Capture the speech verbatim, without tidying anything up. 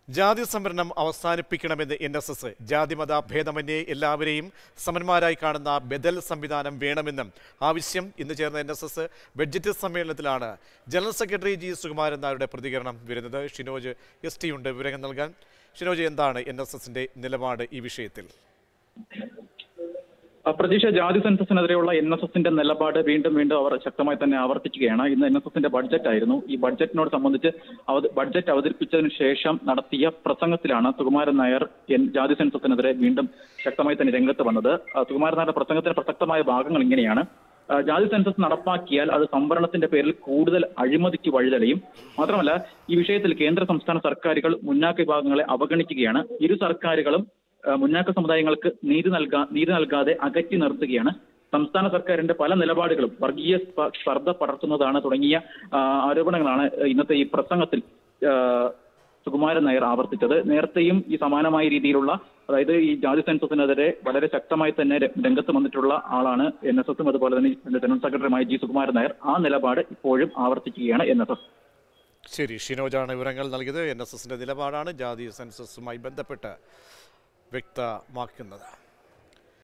ജാതി സംവരണം അവസാനിപ്പിക്കണമെന്ന് എൻ എസ് എസ് ജാതിമത ഭേദമന്യേ എല്ലാവരെയും സമന്മാരായി കാണുന്ന ബദൽ സംവിധാനം വേണമെന്നും ആവശ്യം ഇന്ന് ചേർന്ന എൻ എസ് എസ് ബഡ്ജറ്റ് സമ്മേളനത്തിലാണ് ജനറൽ സെക്രട്ടറി ജി സുകുമാരൻ നായരുടെ പ്രതികരണം വരുന്നത്. ഷിനോജ് എസ് ടി ഉണ്ട് വിവരങ്ങൾ നൽകാൻ. ഷിനോജ്, എന്താണ് എൻ എസ് എസിന്റെ നിലപാട് ഈ വിഷയത്തിൽ? പ്രതീക്ഷ, ജാതി സെൻസസിനെതിരെയുള്ള എൻ എസ് എസിന്റെ നിലപാട് വീണ്ടും വീണ്ടും അവർ ശക്തമായി തന്നെ ആവർത്തിക്കുകയാണ്. ഇന്ന് എൻ എസ് എസിന്റെ ബഡ്ജറ്റ് ആയിരുന്നു. ഈ ബഡ്ജറ്റിനോട് സംബന്ധിച്ച് ബഡ്ജറ്റ് അവതരിപ്പിച്ചതിന് ശേഷം നടത്തിയ പ്രസംഗത്തിലാണ് സുകുമാരൻ നായർ ജാതി സെൻസസിനെതിരെ വീണ്ടും ശക്തമായി തന്നെ രംഗത്ത് വന്നത്. സുകുമാരൻ നായരുടെ പ്രസംഗത്തിന് പ്രസക്തമായ ഭാഗങ്ങൾ ഇങ്ങനെയാണ്. ജാതി സെൻസസ് നടപ്പാക്കിയാൽ അത് സംവരണത്തിന്റെ പേരിൽ കൂടുതൽ അഴിമതിക്ക് വഴിതെളിയും. മാത്രമല്ല, ഈ വിഷയത്തിൽ കേന്ദ്ര സംസ്ഥാന സർക്കാരുകൾ മുന്നാക്ക വിഭാഗങ്ങളെ അവഗണിക്കുകയാണ്. ഇരു സർക്കാരുകളും മുന്നാക്ക സമുദായങ്ങൾക്ക് നീതി നൽകാ നീതി നൽകാതെ അകറ്റി നിർത്തുകയാണ്. സംസ്ഥാന സർക്കാരിന്റെ പല നിലപാടുകളും വർഗീയ സ്പർദ്ധ പടർത്തുന്നതാണ് തുടങ്ങിയ ആരോപണങ്ങളാണ് ഇന്നത്തെ ഈ പ്രസംഗത്തിൽ സുകുമാരൻ നായർ ആവർത്തിച്ചത്. നേരത്തെയും ഈ സമാനമായ രീതിയിലുള്ള, അതായത് ഈ ജാതി സെൻസസിനെതിരെ വളരെ ശക്തമായി തന്നെ രംഗത്ത് വന്നിട്ടുള്ള ആളാണ് എൻ എസ് എസും അതുപോലെ തന്നെ ജനറൽ സെക്രട്ടറിയുമായ ജി സുകുമാരൻ നായർ. ആ നിലപാട് ഇപ്പോഴും ആവർത്തിക്കുകയാണ് എൻ എസ് എസ്. ശരി, ഷിനോജാണ് വിവരങ്ങൾ നൽകിയത്. എൻ എസ് എസിന്റെ നിലപാടാണ് ജാതി സെൻസസുമായി ബന്ധപ്പെട്ട് വ്യക്തമാക്കുന്നത്.